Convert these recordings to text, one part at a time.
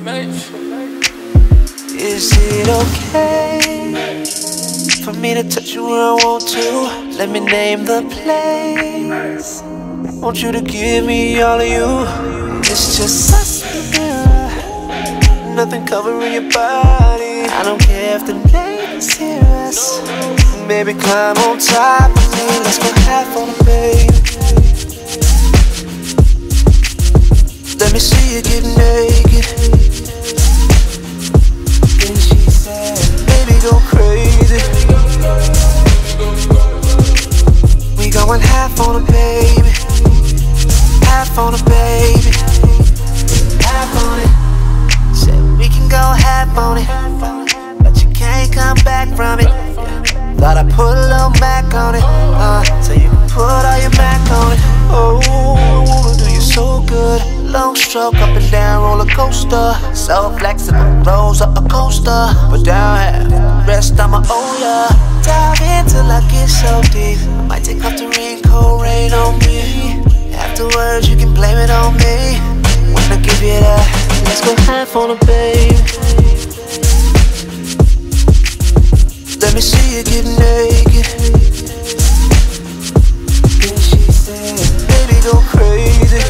Is it okay for me to touch you where I want to? Let me name the place. Want you to give me all of you. It's just us in the mirror, nothing covering your body. I don't care if the neighbors hear us. Baby, climb on top of me. Let's go half on it, baby. Let me see you get naked. Then she said, baby, go crazy. We going half on it, baby. Half on it, baby. Half on it. Said we can go half on it, but you can't come back from it. Thought I put a little Mac on it, so you can put all your Mac on it. Oh, I wanna do you so good. Long stroke up and down roller coaster. So flexible, rolls up a coaster. But down half, rest I'ma owe ya. Dive in till I get so deep. I might take off the raincoat, rain on me. Afterwards you can blame it on me. When I give you that, let's go half on it, babe. Let me see you get naked. Then she said, baby, go crazy.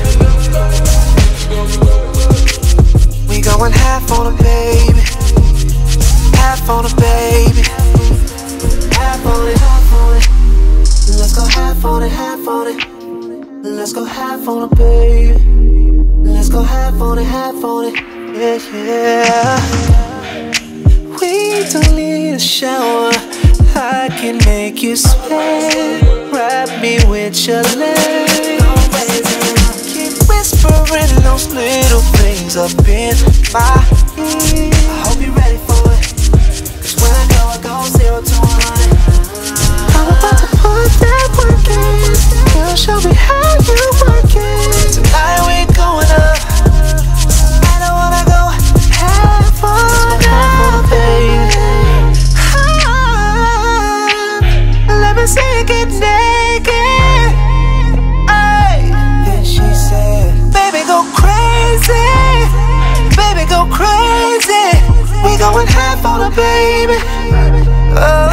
We going half on it, baby. Half on it, baby. Half on it, half on it. Let's go half on it, half on it. Let's go half on it, baby. Let's go half on it, half on it. Yeah, yeah. We don't need a shower. I can make you sweat. Wrap me with your legs. Keep whispering those little things up in my ear. I hope you're ready for it, 'cause when I go 0 to 100. I'm about to put that work in. Girl, show me how you work it. Tonight we going up. I don't wanna go half on it, baby. Let me see you get naked. Ay. Then she said, baby, go crazy. Baby, go crazy. We going half on it, baby. Oh.